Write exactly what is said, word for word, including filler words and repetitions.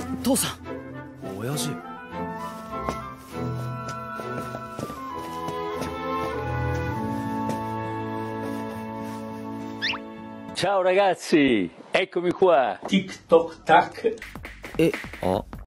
父さん。 親父。 Ciao ragazzi, eccomi qua. Tic toc tac. E, ah.